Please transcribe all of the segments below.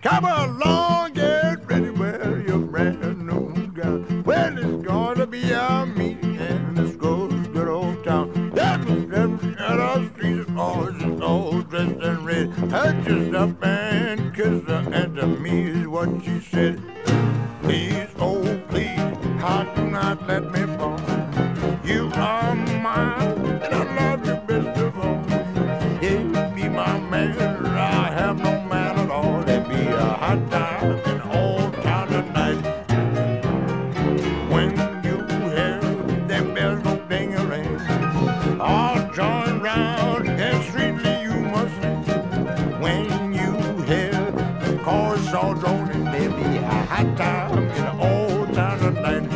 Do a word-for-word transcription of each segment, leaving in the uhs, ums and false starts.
Come along, get ready, wear your brand new gown. Well, it's gonna be a meeting in this good, good old town. That was them at our streets, all just all dressed in red. Touch yourself and kiss her, and to me is what she said. Please, oh please, how do not let me fall. You are mine, and I love you best of all. Yeah, be my man, I have no man at all. There be a hot time in old town tonight. When you hear them bells go ding-a-ring, all join round and sweetly you must sing. When you hear the chorus all droning, there be a hot time in old town tonight.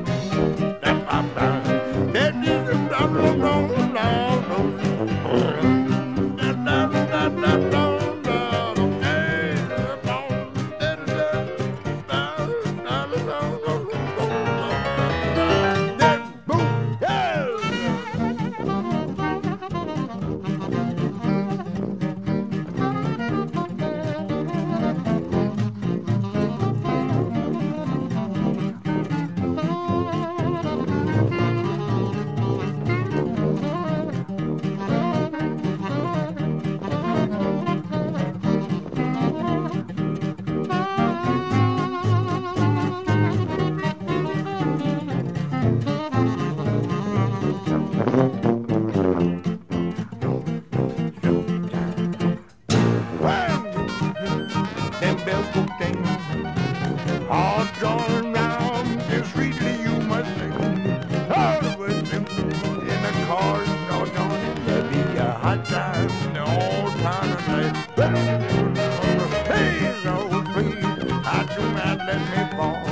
All join round and sweetly you must sing. Oh, with them in the cars, all joining, there'll be a hot time in the old town tonight. Hey, no, please, I do not let me fall.